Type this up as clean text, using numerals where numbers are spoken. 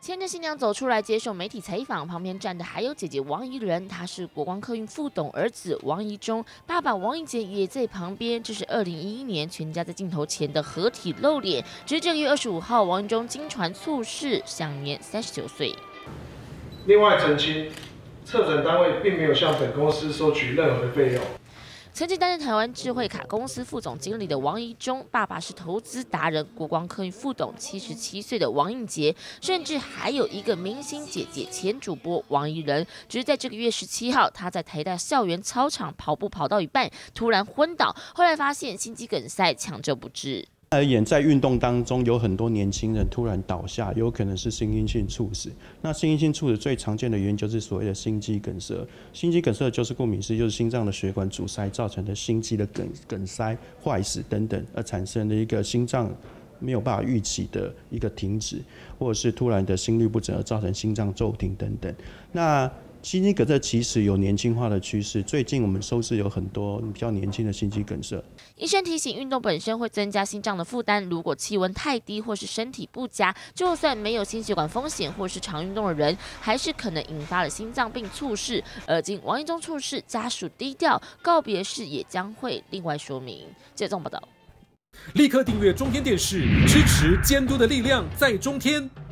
牵着新娘走出来接受媒体采访，旁边站的还有姐姐王怡仁，她是国光客运副董儿子王怡中，爸爸王怡杰也在旁边。这是2011年全家在镜头前的合体露脸。只是这个月25号，王怡中经传猝逝，享年39岁。 另外澄清，策展单位并没有向本公司收取任何的费用。 曾经担任台湾智慧卡公司副总经理的王怡中，爸爸是投资达人国光客运副董77岁的王映杰，甚至还有一个明星姐姐前主播王怡仁。只是在这个月17号，他在台大校园操场跑步跑到一半，突然昏倒，后来发现心肌梗塞，抢救不治。 而言，在运动当中，有很多年轻人突然倒下，有可能是心因性猝死。那心因性猝死最常见的原因就是所谓的心肌梗塞。心肌梗塞就是顾名思义，就是心脏的血管阻塞造成的心肌的梗塞、坏死等等，而产生的一个心脏没有办法预期的一个停止，或者是突然的心律不整而造成心脏骤停等等。那心肌梗塞其实有年轻化的趋势，最近我们收视有很多比较年轻的心肌梗塞。 医生提醒，运动本身会增加心脏的负担，如果气温太低或是身体不佳，就算没有心血管风险或是常运动的人，还是可能引发了心脏病猝逝。而今王怡中猝逝，家属低调告别式也将会另外说明。记者综合报道。 立刻订阅中天电视，支持监督的力量在中天。